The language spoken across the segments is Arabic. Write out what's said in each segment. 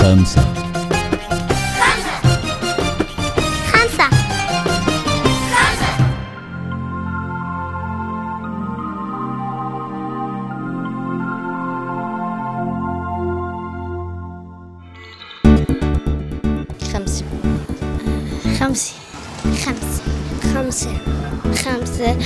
5 5 5 5 5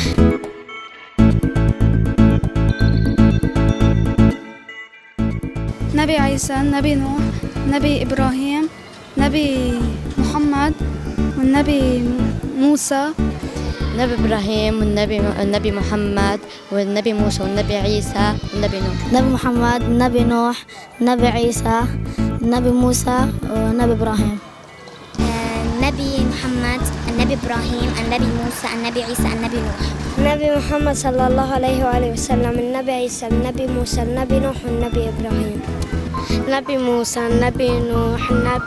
نبي عيسى، نبي نوح، نبي إبراهيم، نبي محمد، والنبي موسى. نبي إبراهيم والنبي محمد والنبي موسى والنبي عيسى والنبي نوح. نبي محمد، نبي نوح، نبي عيسى، نبي موسى ونبي إبراهيم. النبي محمد، النبي إبراهيم، النبي موسى، النبي عيسى، النبي نوح. النبي محمد صلى الله عليه وآله وسلم، النبي عيسى، النبي موسى، النبي نوح، النبي إبراهيم. النبي موسى، النبي نوح،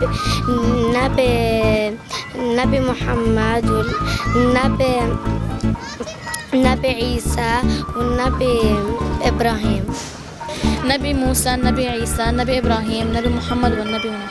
النبي محمد، النبي عيسى، والنبي إبراهيم. نبي موسى، النبي عيسى، النبي إبراهيم، النبي محمد والنبي نوح.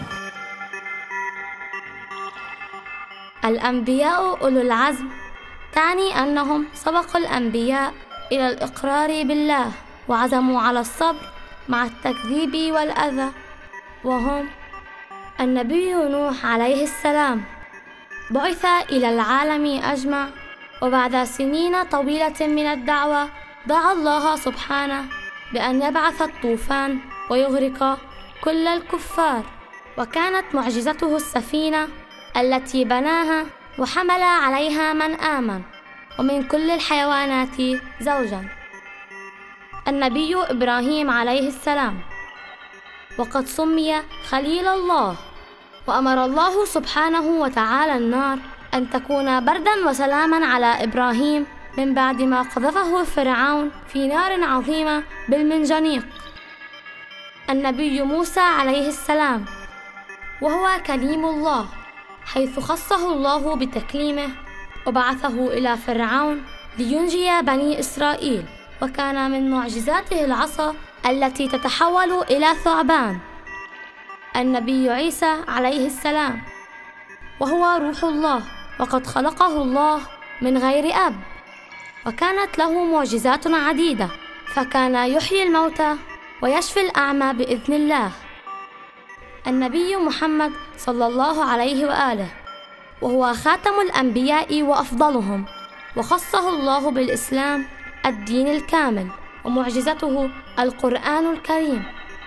الأنبياء أولو العزم تعني أنهم سبقوا الأنبياء إلى الإقرار بالله وعزموا على الصبر مع التكذيب والأذى، وهم النبي نوح عليه السلام، بعث إلى العالم أجمع، وبعد سنين طويلة من الدعوة دعا الله سبحانه بأن يبعث الطوفان ويغرق كل الكفار، وكانت معجزته السفينة التي بناها وحمل عليها من آمن، ومن كل الحيوانات زوجا. النبي إبراهيم عليه السلام، وقد سمي خليل الله، وأمر الله سبحانه وتعالى النار أن تكون بردا وسلاما على إبراهيم من بعد ما قذفه فرعون في نار عظيمة بالمنجنيق. النبي موسى عليه السلام، وهو كليم الله، حيث خصه الله بتكليمه وبعثه إلى فرعون لينجي بني إسرائيل، وكان من معجزاته العصا التي تتحول إلى ثعبان. النبي عيسى عليه السلام، وهو روح الله، وقد خلقه الله من غير أب، وكانت له معجزات عديدة، فكان يحيي الموتى ويشفي الأعمى بإذن الله. النبي محمد صلى الله عليه وآله، وهو خاتم الأنبياء وأفضلهم، وخصه الله بالإسلام الدين الكامل، ومعجزته القرآن الكريم.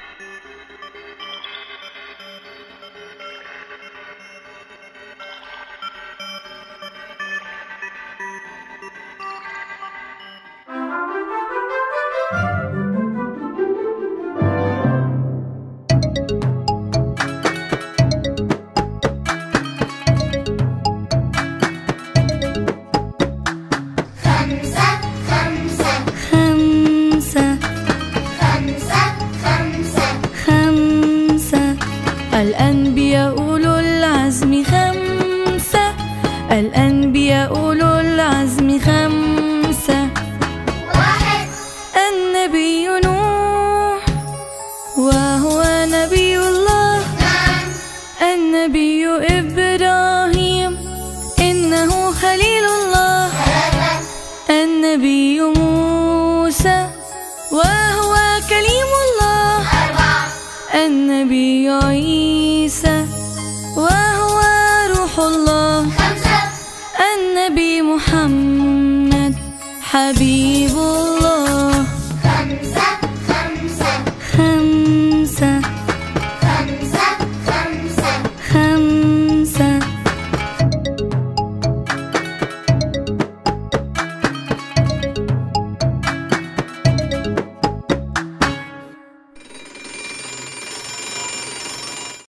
الأنبياء أولو العزم 5 الأنبياء أولو العزم 5 1 النبي نوح وهو نبي الله، النبي إبراهيم إنه خليل الله، النبي موسى وهو كليم الله، النبي عيسى